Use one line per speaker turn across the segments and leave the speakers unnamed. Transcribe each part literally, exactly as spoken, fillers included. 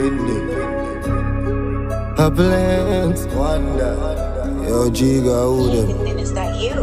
A blend.
Wonder.
Yo, Giga, who them?
Is that you?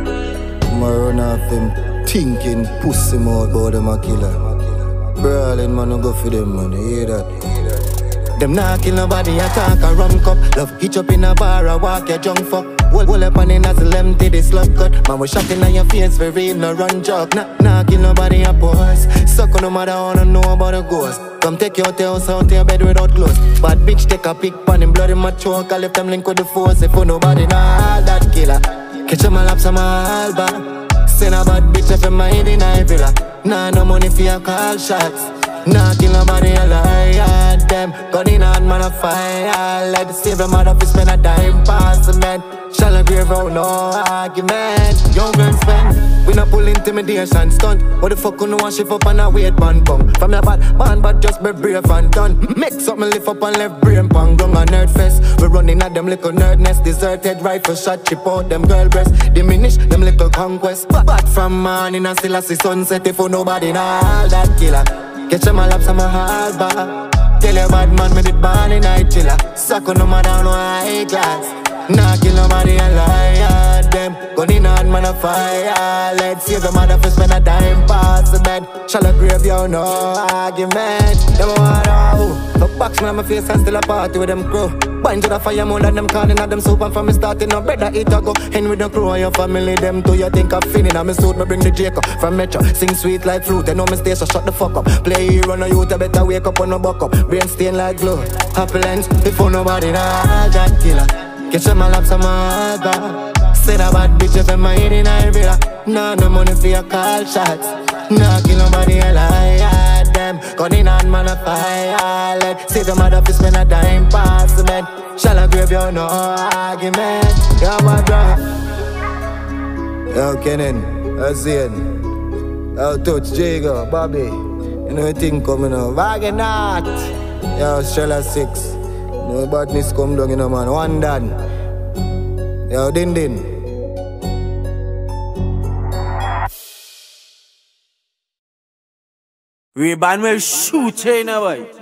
I'ma run off him thinking pussy mouth about them a killer. Brawling man, no go for them man, you hear that? Them nah kill nobody, attack a rum cup. Love hitch up in a bar, I walk your junk fuck. Hold up on the nozzle, empty the slug cut. Man, we shocking on your face for real, no run joke. Nah, nah kill nobody, a pause. Suck on no matter wanna know about a ghost. Come take you out the house, out to your bed without clothes. Bad bitch take a pic pan him blood in my choke. I left them link with the force. If you nobody nah that killer. Catch him a laps on my alba. Send a bad bitch if you mind in a villa. Nah no money for your call shots. Nah kill nobody alive. Them gun in hand man a fire. Let the save them mother fi spend a dime pass the man. Shall I grave out no argument. Young girl spend. We not pull intimidation stunt. What the fuck you know and shift up on a weight band come. From your bad man but just be brave and done. Make something lift up and left brain pang wrong a nerd fest. We running at them little nerd nest. Deserted rifle shot chip out them girl breasts. Diminish them little conquest. But from morning and still I see sunset. If you nobody nah that killer. Catch them a laps on my hard bar. Tell your bad man me did born in night chiller. Suck on no matter no high class. Nah kill nobody alive. Them gun in hand man a fire. Let's save the mother for spend a dime pass the bed. Shall I grave you no argument. Them a wanna fuck box me on my face and still a party with them crew. Bind to the fire more than them calling at them soup. And from me starting no better eat a go. And with the crew and your family them too. You think I'm feeling on me suit. Me bring the Jacob from Metro. Sing sweet like flute. They know me stay so shut the fuck up. Play hero no youth. I better wake up on no buck up. Brain stain like glue. Happy lens before nobody nah that killer. Catch them a laps on my bar. Say that bad bitch if I'm in a villa. Nah no money for your call shots. Nah kill nobody alive. Them gun in hand man a fire. Let see the mother fi spend a dime pass the man. Shall I grave you no argument. Yo my bro. Yo Kenan, Azien. Yo Touch, Jago, Bobby. You know thing coming up. Vaginat. Yo Strella six. No badness come down, you know, man. One done. Yo, Din Din.
Ray-Ban will shoot you, you know, boy.